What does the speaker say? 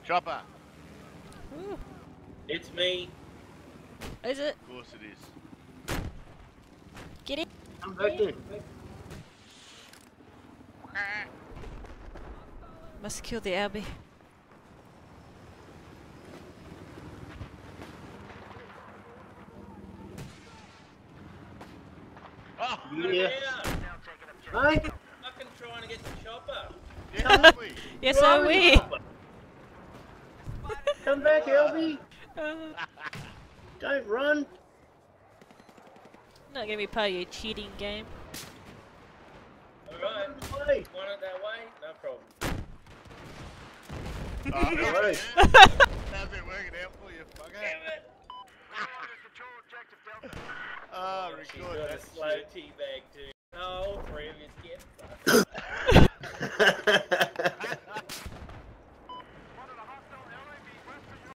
Chopper. Ooh. It's me. Is it? Of course it is. Get it? I'm back in. Must kill the Albie. Oh, Yeah. Hey, Fucking trying to get the chopper. yeah, we. Yes, are we? come back, LB. Uh, Don't run. not gonna be part of your cheating game. Alright. Hey. Want it that way? No problem. Oh, Alright. how's it working out for you, fucker? Damn it! Oh, She's record got a that slow shit. teabag too. Oh, all three of us get fucked.